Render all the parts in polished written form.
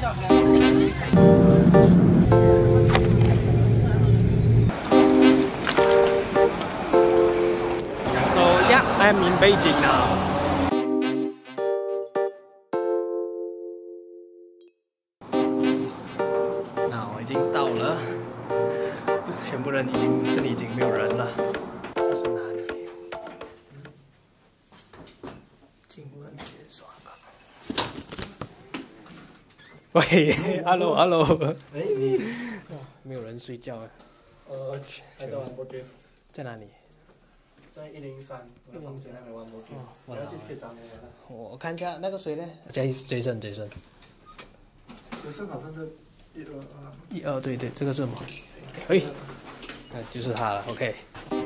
So yeah, I'm in Beijing now. 那我已经到了，全部人这里已经没有人了。这是哪里？经文解说吧。喂 ，hello， 哎，你没有人睡觉啊？ 还在玩 board game？ 在哪里？ 在103，我的房间还没玩 board game。我要去可以找你玩了。 我看一下那个谁呢？Jason。 好像是 1、2，对，这个是什么？哎，就是他了。OK。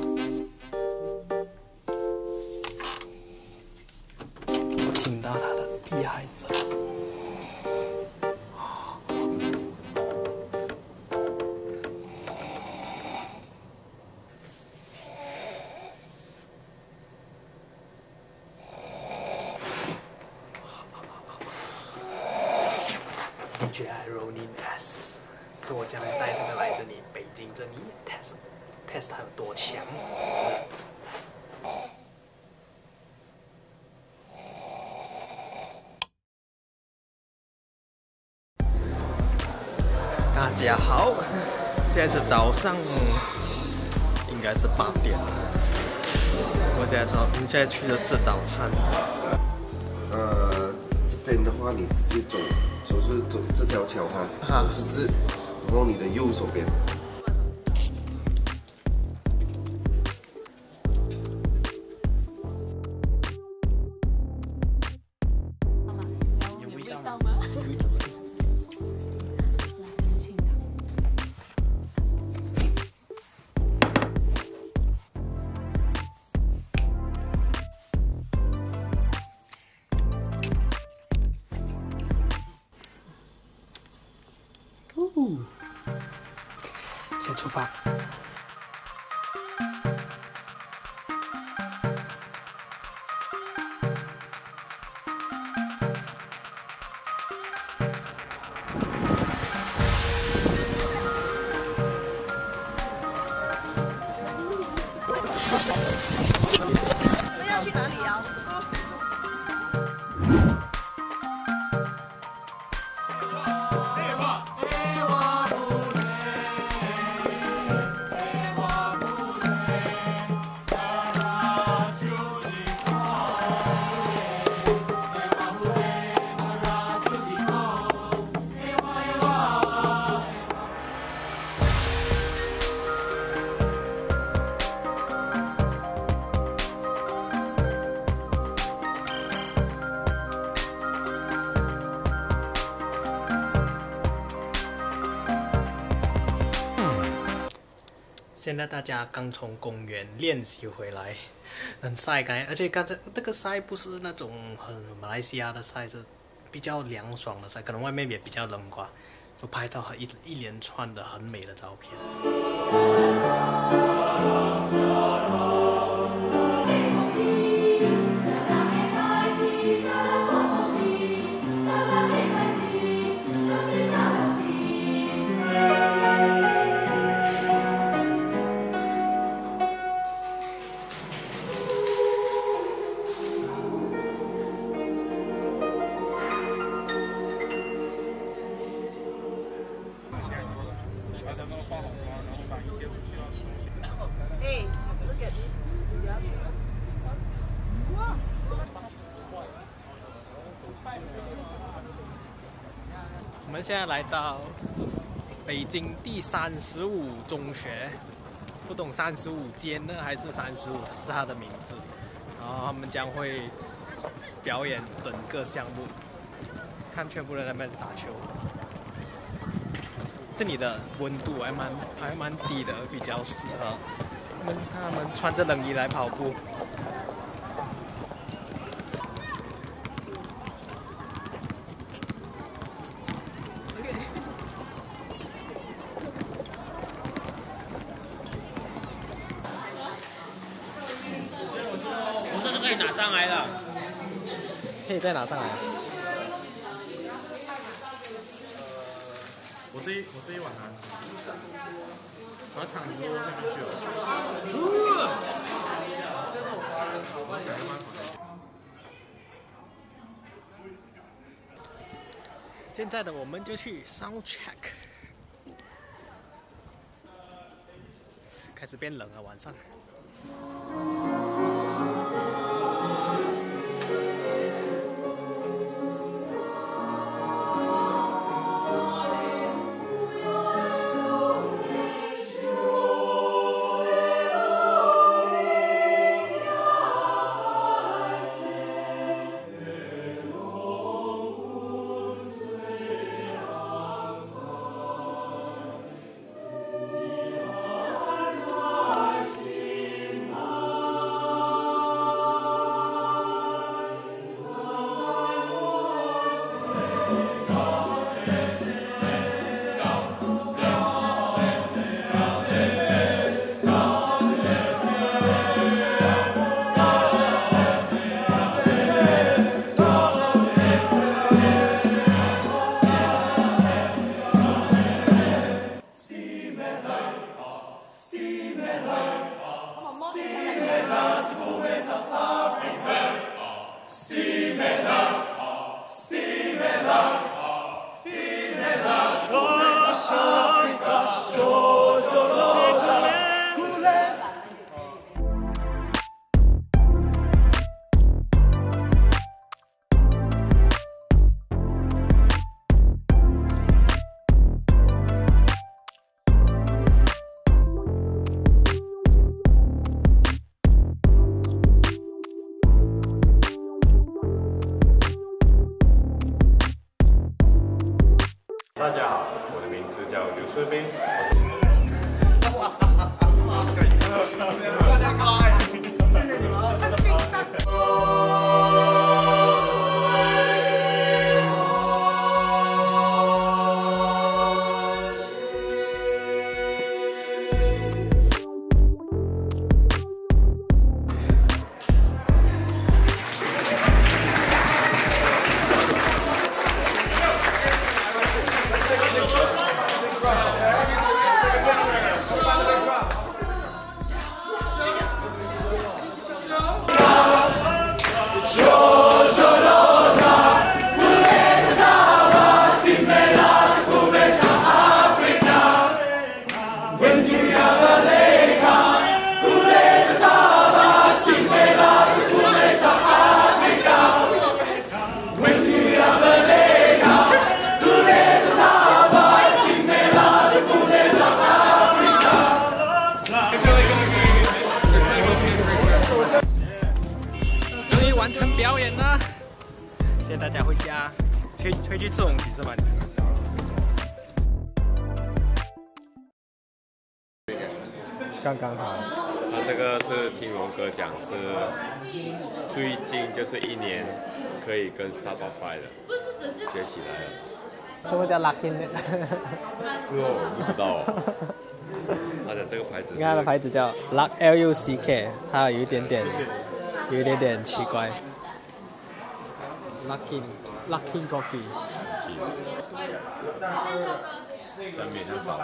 我听到他的屁孩子。DJI Ronin S， 所以我将来带这个来这里北京这里 test 它有多强。大家好，现在是早上，应该是8点。我现在去吃早餐。 这边的话你直接走这条桥哈，走直直，然后你的右手边。 有味道吗？ 先出发。 那要去哪里呀？ 现在大家刚从公园练习回来，很晒干，而且刚才这个晒不是那种很马来西亚的晒，是比较凉爽的晒，可能外面也比较冷吧，就拍到一连串的很美的照片。我们现在来到北京第35中学，不懂35间呢还是35是它的名字，然后他们将会表演整个项目，看全部人在那边打球。这里的温度还蛮低的，比较适合他们穿着冷衣来跑步。 不是可以拿上来的， 可以再拿上来。 我这一碗啊，把糖丢下面去了。 现在的我们就去 sound check， 开始变冷了，晚上。 大家好，我的名字叫刘水兵， 完成表演了，谢谢大家回家，回去吃东西是吧？ 刚刚好。 那这个是听荣哥讲是最近就是1年可以跟 Starbucks 的崛起来了。 什么叫 Lucky 呢？ 我不知道哦。他的这个牌子， 你看它的牌子叫 Luck L-U-C-K， 它有一点点奇怪。Lucky Coffee。 下面很少，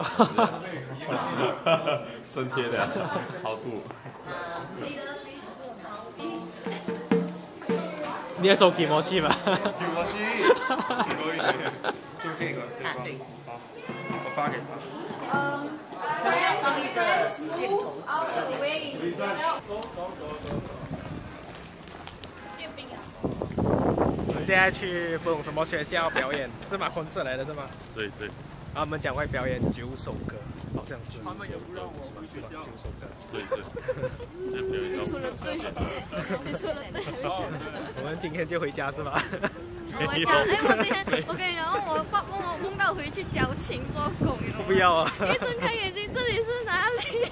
生贴的超度。 你也收提摩器吧？ 提摩器，可以，就这个对吧？好，我发给他。 可能要放一个箭头我们现在去不懂什么学校表演，是马昆策来的是吗？ 对。 然后我们将会表演9首歌，好像是。他们也不让我们睡觉。9首歌。 对，这表演你出了队，你出了队。 我们今天就回家是吧？ 我想，我跟你讲，我梦到回去矫情做工。 不要啊！ 一睁开眼睛，这里是哪里？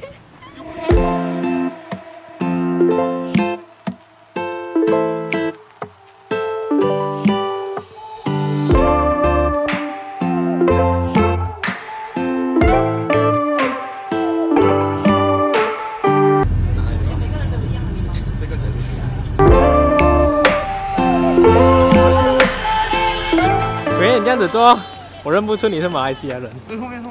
这样子做， 我认不出你是马来西亚人。 后面。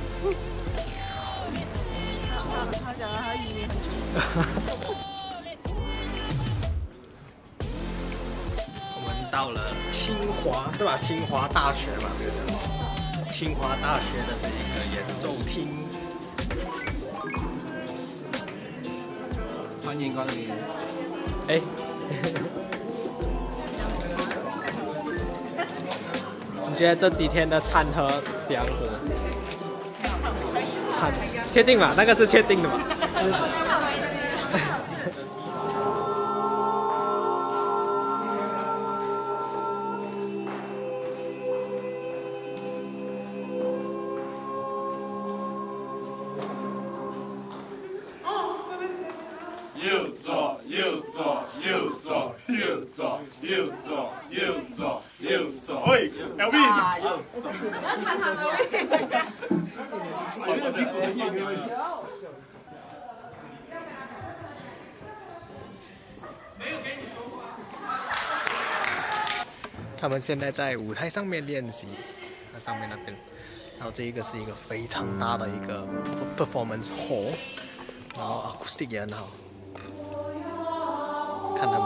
他讲了他移民很久。 我们到了清华是吧？清华大学吧，这个叫清华大学的这一个演奏厅。 欢迎光临。 哎。你觉得这几天的餐盒这样子？确定吗？那个是确定的吗？ 右左，右左，右左，右左，右左，右左，右左。喂，LV。 他们现在在舞台上面练习，那上面那边，然后这一个是一个非常大的一个 performance hall， 然后 acoustic 也很好，看他们。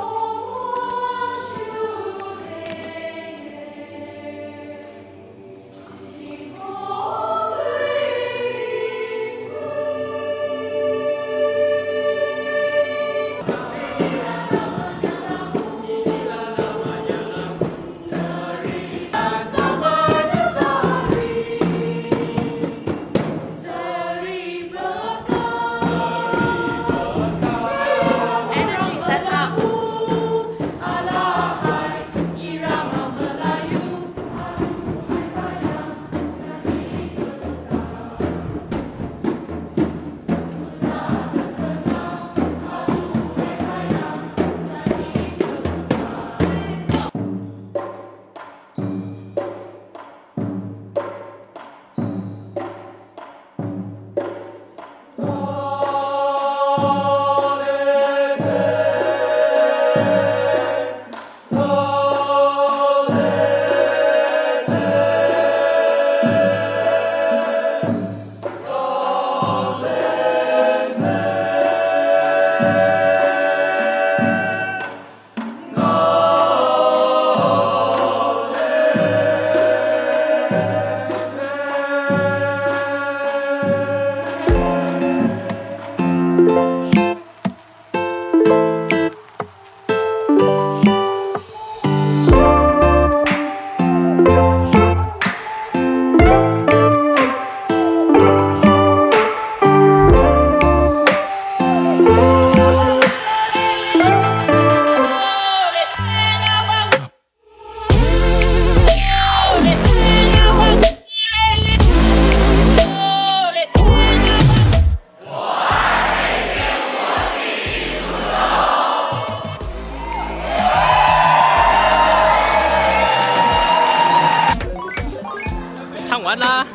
完啦，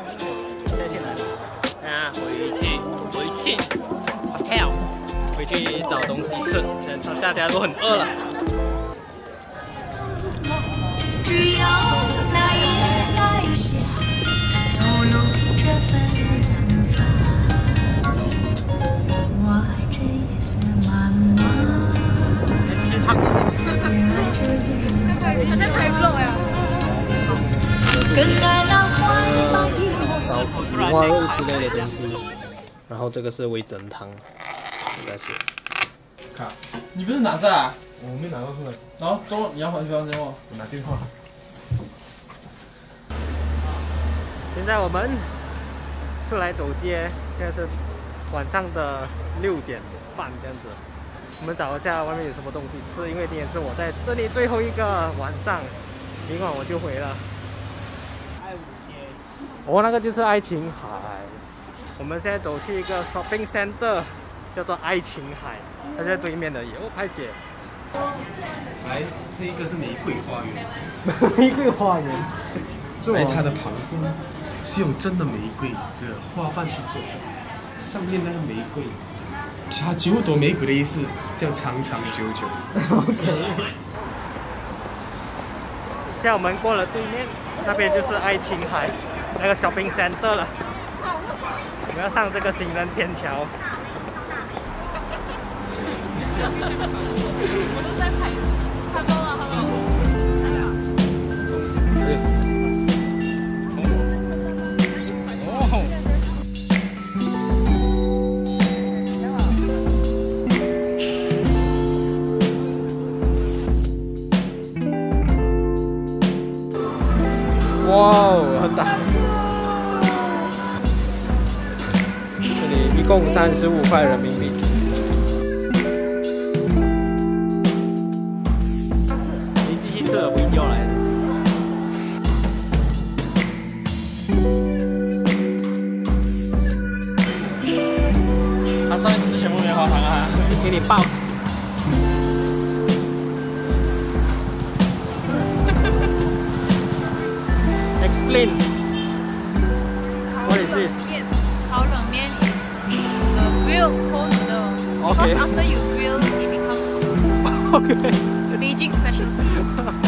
回去找东西吃，大家都很饿了。 只要那夜来下，透露这芬芳，我这夜色茫茫。 继续唱。 他在拍 vlog 呀。 烧五花肉之类的东西，然后这个是味噌汤，应该是。 卡，你不是拿着啊？我没拿到出来。然后中，你要还学校电话？我拿电话。 现在我们出来走街，现在是晚上的6点半这样子。我们找一下外面有什么东西吃，因为今天是我在这里最后一个晚上，明晚我就回了。哦，那个就是爱琴海。我们现在走去一个 shopping center， 叫做爱琴海，它就在对面的。哦，拍写。 来，这一个是玫瑰花园。 玫瑰花园。 来，它的旁边是用真的玫瑰的花瓣去做的，上面那个玫瑰，它9朵玫瑰的意思叫长长久久。 OK。 现在我们过了对面，那边就是爱琴海那个 shopping center 了。我们要上这个行人天桥。 我都在拍到了，好不好？ 哇，很大！这里一共35块人民币。你继续吃了video来的。 他上一次全部棉花糖啊， 给你爆。Explain. What is this? 烤冷面 is a grilled cold noodle. Okay. Because after you grill, it becomes cold. Okay. Beijing specialty.